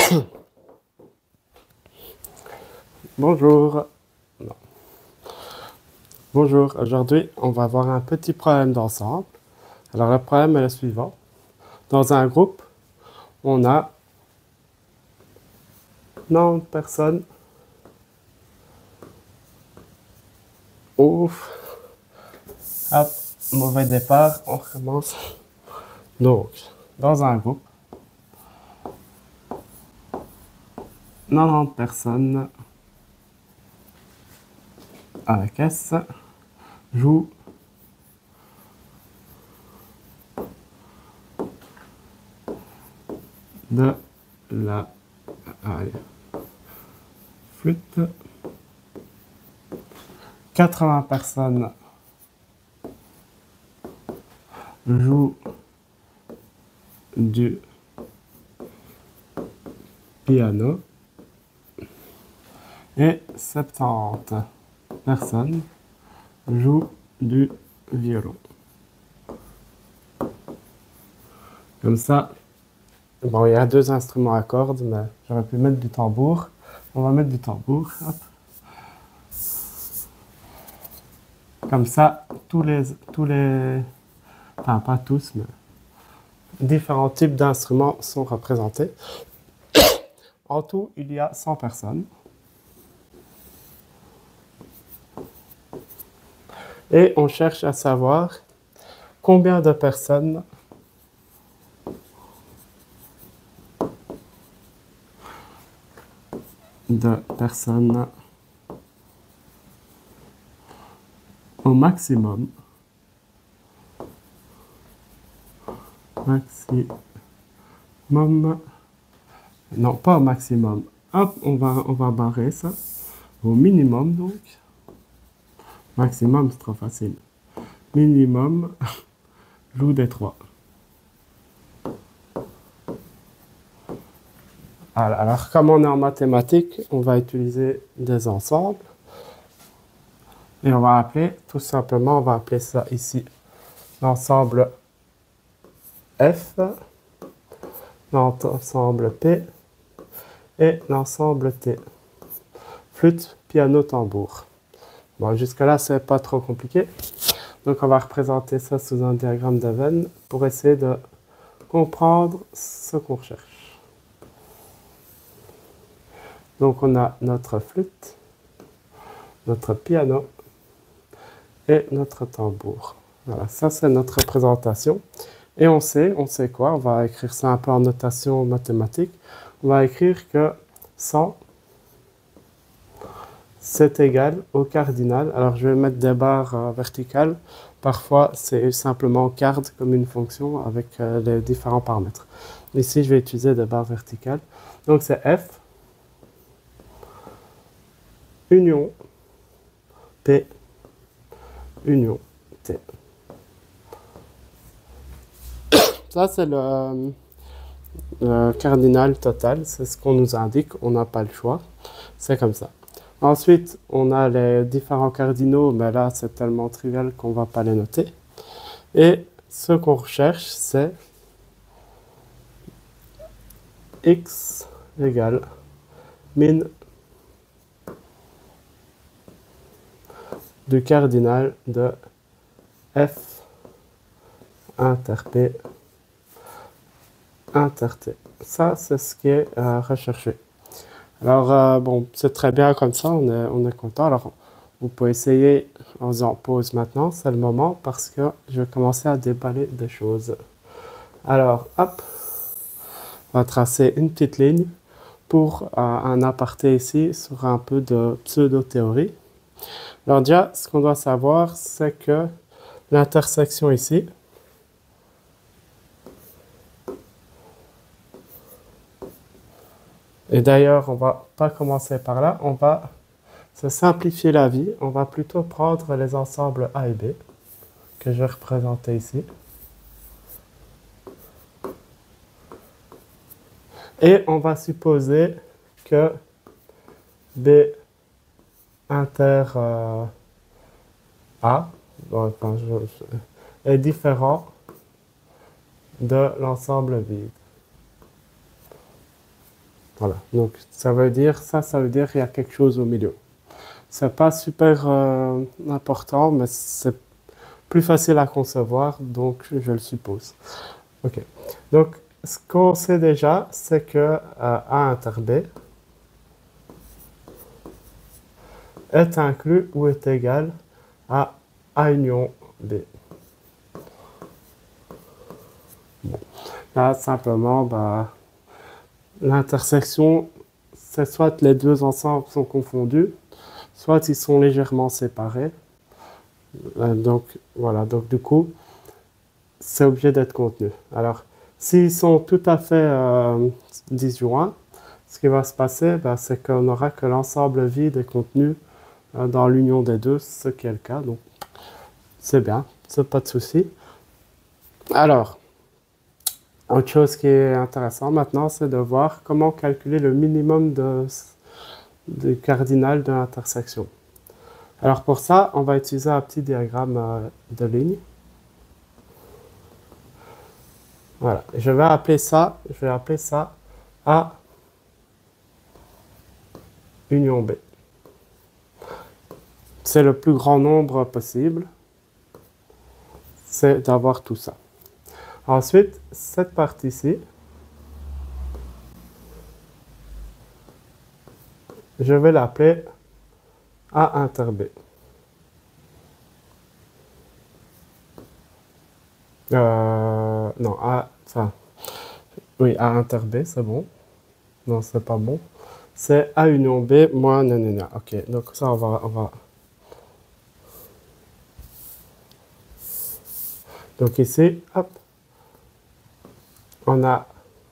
Bonjour. Non. Bonjour, aujourd'hui on va avoir un petit problème d'ensemble. Alors le problème est le suivant. Dans un groupe, on a 90 personnes. Ouf. Hop, mauvais départ, on recommence. Donc, dans un groupe, 90 personnes à la caisse jouent de la flûte. 80 personnes jouent du piano et 70 personnes jouent du violon. Comme ça, bon, il y a deux instruments à cordes, mais j'aurais pu mettre du tambour. On va mettre du tambour. Hop. Comme ça, enfin pas tous, mais différents types d'instruments sont représentés. En tout, il y a 100 personnes. Et on cherche à savoir combien de personnes au maximum non pas au maximum, hop, on va barrer ça, au minimum donc, maximum c'est trop facile, minimum joue des 3. Alors comme on est en mathématiques, on va utiliser des ensembles et on va appeler tout simplement, on va appeler ça ici l'ensemble F, l'ensemble P et l'ensemble T. Flûte, piano, tambour. Bon, jusque-là, c'est pas trop compliqué. Donc, on va représenter ça sous un diagramme de Venn pour essayer de comprendre ce qu'on cherche. Donc, on a notre flûte, notre piano et notre tambour. Voilà, ça, c'est notre représentation. Et on sait quoi? On va écrire ça un peu en notation mathématique. On va écrire que 100, c'est égal au cardinal. Alors, je vais mettre des barres verticales. Parfois, c'est simplement card comme une fonction avec les différents paramètres. Ici, je vais utiliser des barres verticales. Donc, c'est F, union, P, union, T. Ça, c'est le cardinal total. C'est ce qu'on nous indique. On n'a pas le choix. C'est comme ça. Ensuite, on a les différents cardinaux, mais là, c'est tellement trivial qu'on ne va pas les noter. Et ce qu'on recherche, c'est x égale min du cardinal de f inter p inter t. Ça, c'est ce qui est recherché. Alors, bon, c'est très bien comme ça, on est content. Alors, vous pouvez essayer en faisant pause maintenant, c'est le moment, parce que je vais commencer à déballer des choses. Alors, hop, on va tracer une petite ligne pour un aparté ici sur un peu de pseudo-théorie. Alors déjà, ce qu'on doit savoir, c'est que l'intersection ici, et d'ailleurs, on va pas commencer par là, on va se simplifier la vie, on va plutôt prendre les ensembles A et B, que je vais représenter ici. Et on va supposer que B inter A est différent de l'ensemble vide. Voilà, donc ça veut dire, ça veut dire qu'il y a quelque chose au milieu. C'est pas super important, mais c'est plus facile à concevoir, donc je le suppose. Ok, donc ce qu'on sait déjà, c'est que A inter B est inclus ou est égal à A union B. Bon. Là, simplement, bah, l'intersection, c'est soit les deux ensembles sont confondus, soit ils sont légèrement séparés. Donc, voilà, donc du coup, c'est obligé d'être contenu. Alors, s'ils sont tout à fait disjoints, ce qui va se passer, bah, c'est qu'on n'aura que l'ensemble vide est contenu dans l'union des deux, ce qui est le cas. Donc, c'est bien, c'est pas de souci. Alors, autre chose qui est intéressant maintenant, c'est de voir comment calculer le minimum de cardinal de l'intersection. Alors pour ça, on va utiliser un petit diagramme de ligne. Voilà, je vais appeler ça A union B. C'est le plus grand nombre possible, c'est d'avoir tout ça. Ensuite, cette partie-ci, je vais l'appeler A inter B. Non, oui, A inter B, c'est bon. Non, c'est pas bon. C'est A union B moins nanana. Ok, donc ça, on va... Donc ici, hop, on a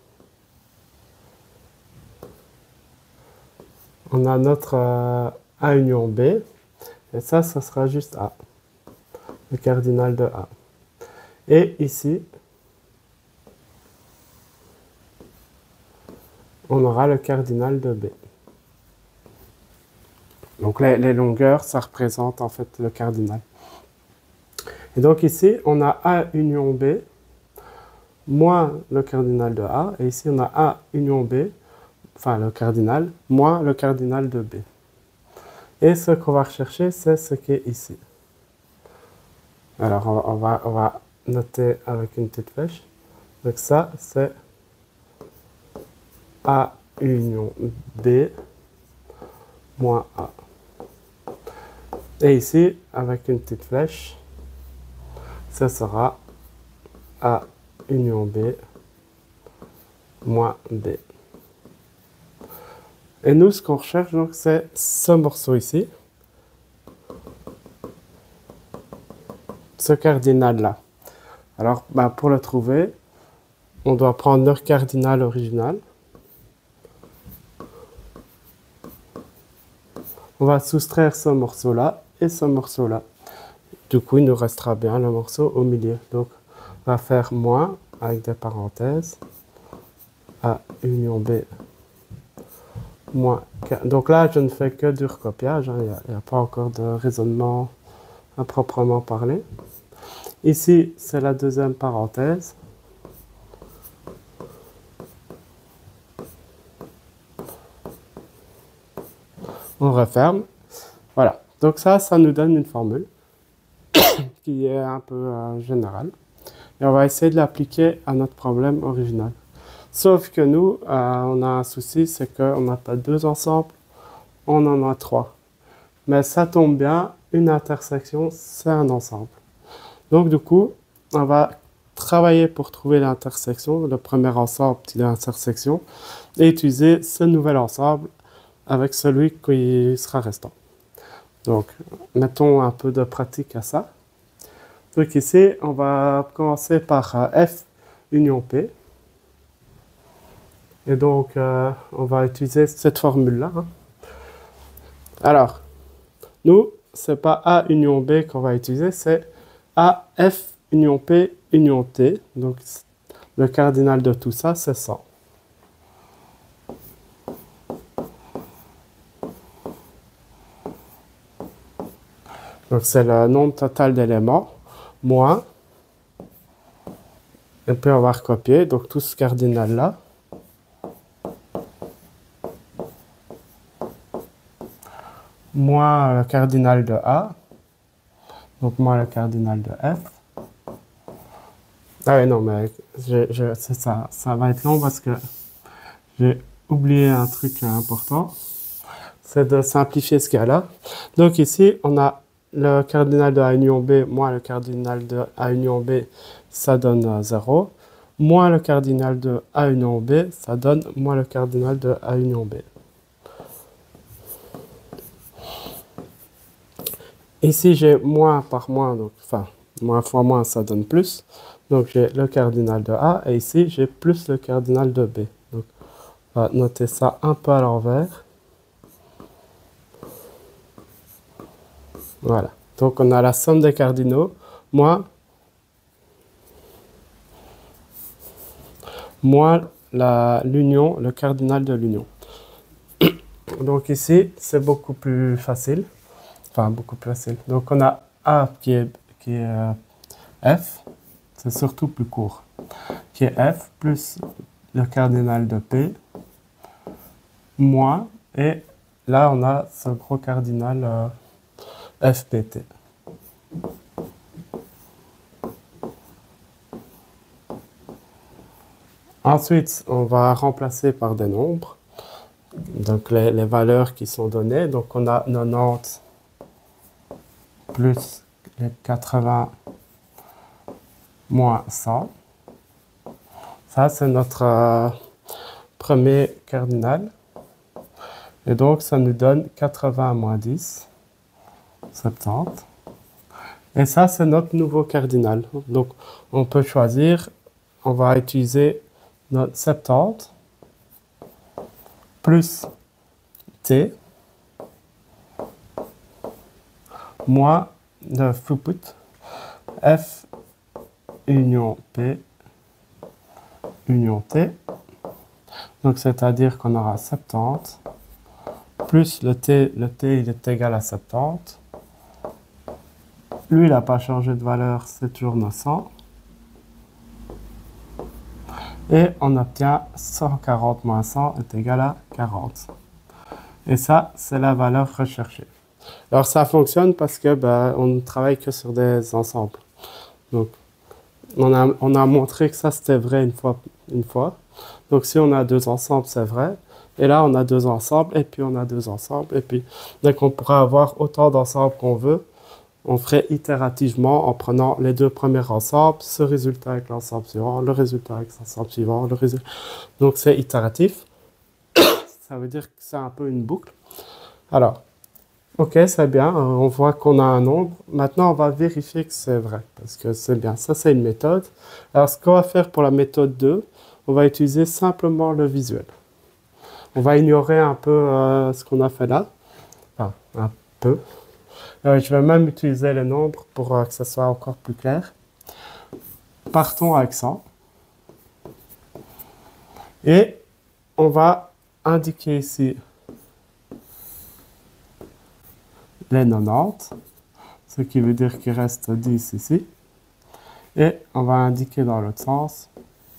notre A union B, et ça sera juste A, le cardinal de A. Et ici, on aura le cardinal de B. Donc les longueurs, ça représente en fait le cardinal. Et donc ici, on a A union B moins le cardinal de A, et ici on a A union B, enfin le cardinal, moins le cardinal de B. Et ce qu'on va rechercher, c'est ce qui est ici. Alors on va noter avec une petite flèche. Donc ça, c'est A union B moins A. Et ici, avec une petite flèche, ça sera A union B moins B. Et nous, ce qu'on recherche, donc, c'est ce morceau ici. Ce cardinal-là. Alors, bah, pour le trouver, on doit prendre notre cardinal original. On va soustraire ce morceau-là et ce morceau-là. Du coup, il nous restera bien le morceau au milieu. Donc, on va faire moins avec des parenthèses. A union B moins K. Donc là, je ne fais que du recopiage. Il n'y a pas encore de raisonnement à proprement parler. Ici, c'est la deuxième parenthèse. On referme. Voilà. Donc ça nous donne une formule qui est un peu générale. Et on va essayer de l'appliquer à notre problème original. Sauf que nous, on a un souci, c'est qu'on n'a pas deux ensembles, on en a trois. Mais ça tombe bien, une intersection, c'est un ensemble. Donc du coup, on va travailler pour trouver l'intersection, le premier ensemble de l'intersection, et utiliser ce nouvel ensemble avec celui qui sera restant. Donc, mettons un peu de pratique à ça. Donc ici, on va commencer par F union P. Et donc, on va utiliser cette formule-là. Alors, nous, ce n'est pas A union B qu'on va utiliser, c'est A, F union P union T. Donc, le cardinal de tout ça, c'est 100. Donc, c'est le nombre total d'éléments, moins. Et puis, on va recopier. Donc, tout ce cardinal-là. moins le cardinal de A, donc moins le cardinal de F. Ah oui, non, mais c'est ça. Ça va être long parce que j'ai oublié un truc important. C'est de simplifier ce cas-là. Donc ici, on a le cardinal de A union B moins le cardinal de A union B, ça donne 0. Moins le cardinal de A union B, ça donne moins le cardinal de A union B. Ici, j'ai moins par moins, donc, enfin, moins fois moins, ça donne plus. Donc, j'ai le cardinal de A, et ici, j'ai plus le cardinal de B. Donc, on va noter ça un peu à l'envers. Voilà. Donc, on a la somme des cardinaux, moins l'union, le cardinal de l'union. Donc, ici, c'est beaucoup plus facile. Enfin, beaucoup plus facile. Donc, on a A qui est F, c'est surtout plus court, qui est F plus le cardinal de P, moins, et là, on a ce gros cardinal FPT. Ensuite, on va remplacer par des nombres, donc les valeurs qui sont données. Donc, on a 90 plus les 80 moins 100. Ça, c'est notre premier cardinal. Et donc, ça nous donne 80 moins 10, 70. Et ça, c'est notre nouveau cardinal. Donc, on peut choisir, on va utiliser notre 70 plus T moins le throughput F union P union T. Donc, c'est-à-dire qu'on aura 70 plus le T il est égal à 70. Lui, il n'a pas changé de valeur, c'est toujours 900. Et on obtient 140 moins 100 est égal à 40. Et ça, c'est la valeur recherchée. Alors, ça fonctionne parce que on ne travaille que sur des ensembles. Donc, on a montré que ça, c'était vrai une fois. Donc, si on a deux ensembles, c'est vrai. Et là, on a deux ensembles, et puis on a deux ensembles. Et puis, donc, on pourra avoir autant d'ensembles qu'on veut. On ferait itérativement en prenant les deux premiers ensembles, ce résultat avec l'ensemble suivant, le résultat avec l'ensemble suivant, le résultat. Donc, c'est itératif. Ça veut dire que c'est un peu une boucle. Alors, ok, c'est bien. On voit qu'on a un nombre. Maintenant, on va vérifier que c'est vrai, parce que c'est bien. Ça, c'est une méthode. Alors, ce qu'on va faire pour la méthode 2, on va utiliser simplement le visuel. On va ignorer un peu ce qu'on a fait là. Enfin, un peu. Je vais même utiliser les nombres pour que ce soit encore plus clair. Partons avec 100. Et on va indiquer ici les 90, ce qui veut dire qu'il reste 10 ici. Et on va indiquer dans l'autre sens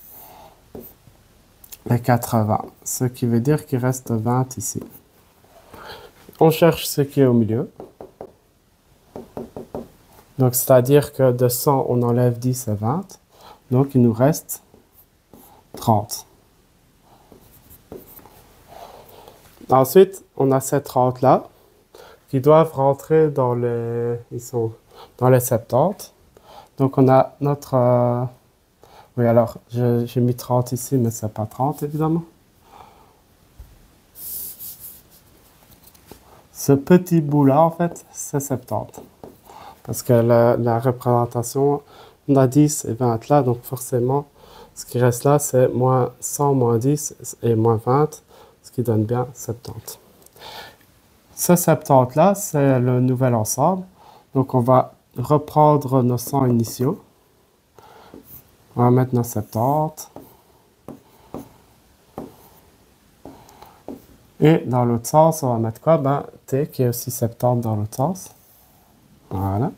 les 80, ce qui veut dire qu'il reste 20 ici. On cherche ce qui est au milieu. Donc, c'est-à-dire que de 100, on enlève 10 et 20. Donc, il nous reste 30. Ensuite, on a ces 30-là qui doivent rentrer dans les 70. Donc, on a notre... oui, alors, j'ai mis 30 ici, mais ce n'est pas 30, évidemment. Ce petit bout-là, en fait, c'est 70. Parce que la représentation, on a 10 et 20 là, donc forcément, ce qui reste là, c'est moins 100, moins 10 et moins 20, ce qui donne bien 70. Ce 70 là, c'est le nouvel ensemble. Donc, on va reprendre nos 100 initiaux. On va mettre nos 70. Et dans l'autre sens, on va mettre quoi? T qui est aussi 70 dans l'autre sens. Voilà.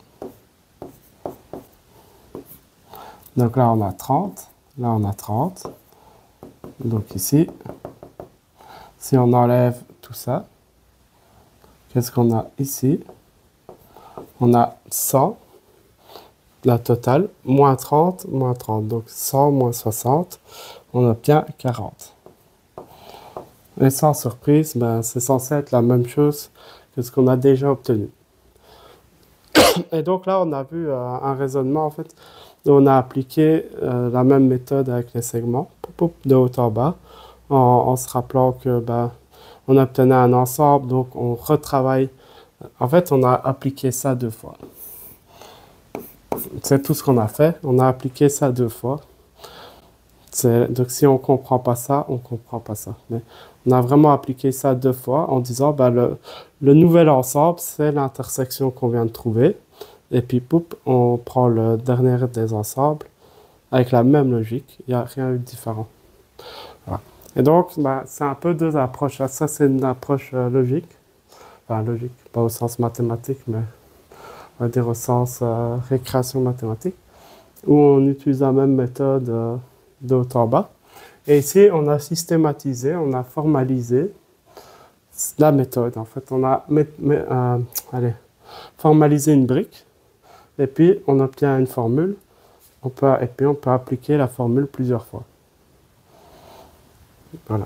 Donc là, on a 30. Là, on a 30. Donc ici, si on enlève tout ça, qu'est-ce qu'on a ici? On a 100, la totale, moins 30, moins 30. Donc 100 moins 60, on obtient 40. Et sans surprise, ben, c'est censé être la même chose que ce qu'on a déjà obtenu. Et donc là, on a vu un raisonnement, en fait, où on a appliqué la même méthode avec les segments, de haut en bas, en se rappelant que ben, on obtenait un ensemble, donc on retravaille. En fait, on a appliqué ça 2 fois. C'est tout ce qu'on a fait. On a appliqué ça 2 fois. Donc si on ne comprend pas ça, on ne comprend pas ça. Mais on a vraiment appliqué ça 2 fois en disant ben, le nouvel ensemble, c'est l'intersection qu'on vient de trouver. Et puis, poup, on prend le dernier des ensembles avec la même logique. Il n'y a rien eu de différent. Voilà. Et donc, ben, c'est un peu 2 approches. Ça, c'est une approche logique. Enfin, logique, pas au sens mathématique, mais on va dire au sens récréation mathématique, où on utilise la même méthode de haut en bas. Et ici, on a systématisé, on a formalisé la méthode. En fait, on a formalisé une brique, et puis on obtient une formule, et puis on peut appliquer la formule plusieurs fois. Voilà.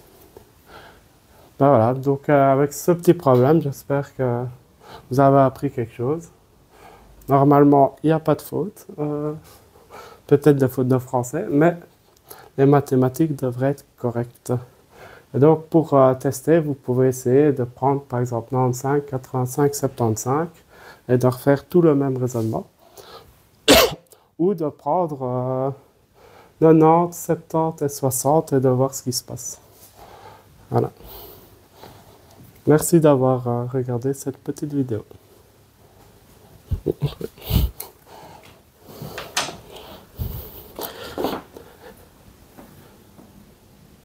Ben voilà, donc avec ce petit problème, j'espère que vous avez appris quelque chose. Normalement, il n'y a pas de faute, peut-être des fautes de français, mais les mathématiques devraient être correctes. Et donc, pour tester, vous pouvez essayer de prendre, par exemple, 95, 85, 75, et de refaire tout le même raisonnement. Ou de prendre 90, 70 et 60 et de voir ce qui se passe. Voilà. Merci d'avoir regardé cette petite vidéo.